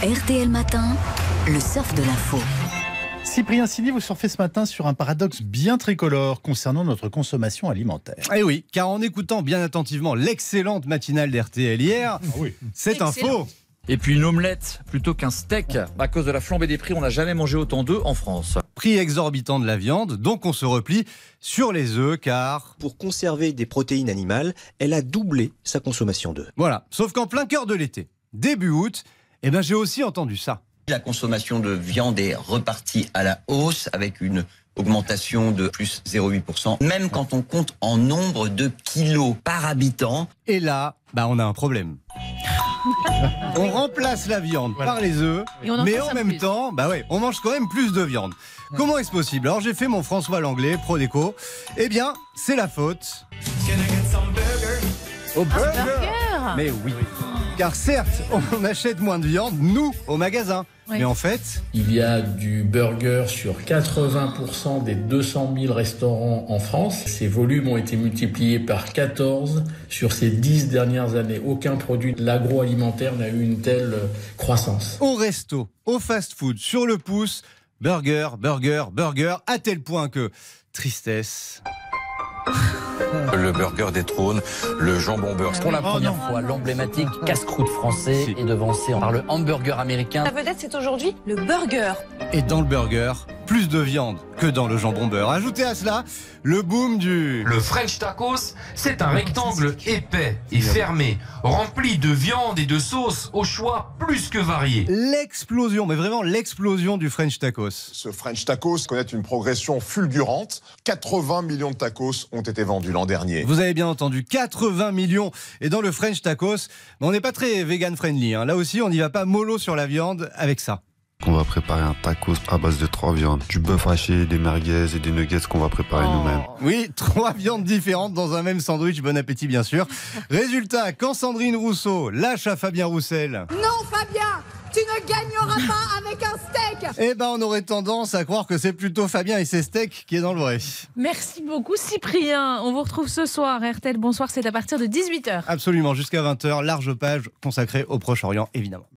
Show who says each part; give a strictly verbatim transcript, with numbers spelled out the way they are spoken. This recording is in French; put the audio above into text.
Speaker 1: R T L Matin, le surf de l'info.
Speaker 2: Cyprien Sini, vous surfez ce matin sur un paradoxe bien tricolore concernant notre consommation alimentaire.
Speaker 3: Eh oui, car en écoutant bien attentivement l'excellente matinale d'R T L hier, ah oui. c'est un faux.
Speaker 4: Et puis une omelette plutôt qu'un steak. À cause de la flambée des prix, on n'a jamais mangé autant d'œufs en France.
Speaker 3: Prix exorbitant de la viande, donc on se replie sur les œufs car...
Speaker 5: Pour conserver des protéines animales, elle a doublé sa consommation d'œufs.
Speaker 3: Voilà, sauf qu'en plein cœur de l'été, début août, eh ben j'ai aussi entendu ça.
Speaker 6: La consommation de viande est repartie à la hausse avec une augmentation de plus zéro virgule huit pour cent, même quand on compte en nombre de kilos par habitant.
Speaker 3: Et là, bah on a un problème. On remplace la viande voilà. par les œufs, mais en même plus. temps, bah ouais, on mange quand même plus de viande. Ouais. Comment est-ce possible? Alors j'ai fait mon François Langlais, pro déco. Eh bien, c'est la faute au burger.
Speaker 7: burger.
Speaker 3: Mais oui. Car certes, on achète moins de viande, nous, au magasin. Oui. Mais en fait...
Speaker 8: Il y a du burger sur quatre-vingts pour cent des deux cent mille restaurants en France. Ces volumes ont été multipliés par quatorze sur ces dix dernières années. Aucun produit de l'agroalimentaire n'a eu une telle croissance.
Speaker 3: Au resto, au fast-food, sur le pouce, burger, burger, burger, à tel point que... Tristesse...
Speaker 9: Le burger détrône le jambon beurre.
Speaker 10: Pour la première oh fois, l'emblématique casse-croûte français si. est devancé par le hamburger américain.
Speaker 7: La vedette, c'est aujourd'hui le burger.
Speaker 3: Et dans le burger, plus de viande que dans le jambon beurre. Ajoutez à cela le boom du...
Speaker 11: Le French tacos, c'est un rectangle épais et fermé, rempli de viande et de sauce au choix plus que varié.
Speaker 3: L'explosion, mais vraiment l'explosion du French tacos.
Speaker 12: Ce French tacos connaît une progression fulgurante. quatre-vingts millions de tacos ont été vendus l'an dernier.
Speaker 3: Vous avez bien entendu, quatre-vingts millions. Et dans le French tacos, on n'est pas très vegan friendly. Hein. Là aussi, on n'y va pas mollo sur la viande avec ça.
Speaker 13: On va préparer un tacos à base de trois viandes. Du bœuf haché, des merguez et des nuggets qu'on va préparer oh. nous-mêmes.
Speaker 3: Oui, trois viandes différentes dans un même sandwich. Bon appétit, bien sûr. Résultat, quand Sandrine Rousseau lâche à Fabien Roussel...
Speaker 14: Non, Fabien, tu ne gagneras pas avec un steak.
Speaker 3: Eh ben, on aurait tendance à croire que c'est plutôt Fabien et ses steaks qui est dans le vrai.
Speaker 7: Merci beaucoup, Cyprien. On vous retrouve ce soir. R T L Bonsoir, c'est à partir de dix-huit heures.
Speaker 3: Absolument, jusqu'à vingt heures. Large page consacrée au Proche-Orient, évidemment.